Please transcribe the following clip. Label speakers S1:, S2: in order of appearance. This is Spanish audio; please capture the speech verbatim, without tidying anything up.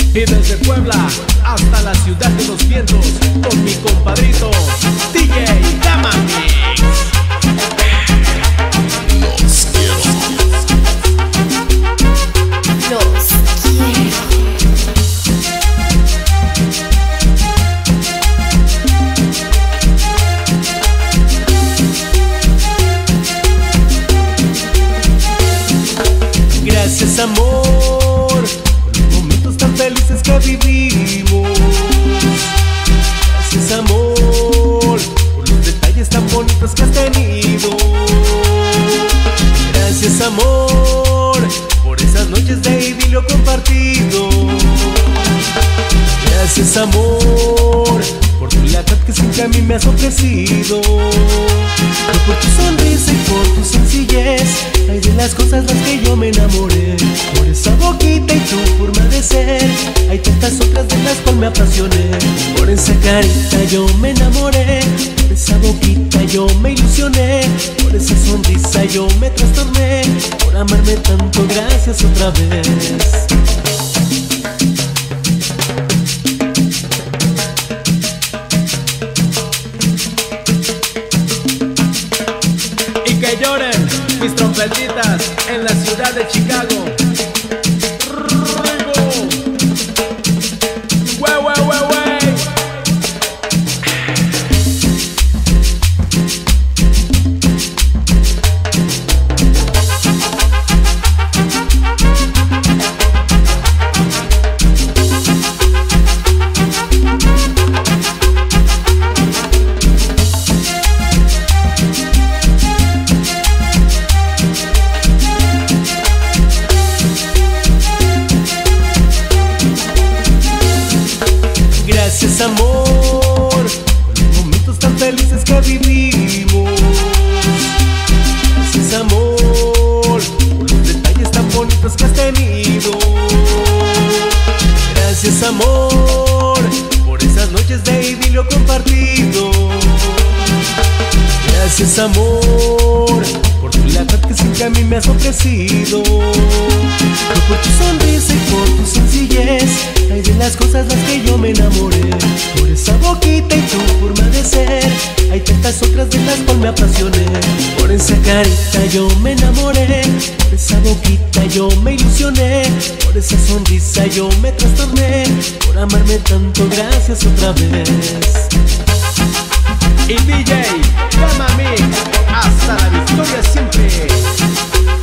S1: Y desde Puebla hasta la ciudad de los vientos, con mi compadrito D J Gama Mix.
S2: Los quiero.
S3: Los quiero.
S1: Gracias, amor, por los momentos tan felices que vivimos. Gracias, amor, por los detalles tan bonitos que has tenido. Gracias, amor, por esas noches de idilio compartido. Gracias, amor, por tu lealtad que siempre a mí me has ofrecido. Por tu sonrisa y por tu sencillez, hay de las cosas las que yo me enamoré. Por esa boquita y tu forma de ser, hay tantas otras de las cuales me apasioné. Por esa carita yo me enamoré, por esa boquita yo me ilusioné, por esa sonrisa yo me trastorné, por amarme tanto, gracias otra vez. Que lloren mis trompetitas en la ciudad de Chicago. Rigo. Wey, wey, wey, wey. Gracias, amor, por los momentos tan felices que vivimos. Gracias, amor, por los detalles tan bonitos que has tenido. Gracias, amor, por esas noches de idilio compartido. Gracias, amor, por tu lealtad que siempre a mí me has ofrecido. Por tu sonrisa y por tu sencillez, hay de las cosas las que yo me enamoré. Por esa boquita y tu forma de ser, hay tantas otras de las cuales me apasioné. Por esa carita yo me enamoré, por esa boquita yo me ilusioné, por esa sonrisa yo me trastorné, por amarme tanto, gracias otra vez. Y D J Gama Mix, hasta la victoria siempre.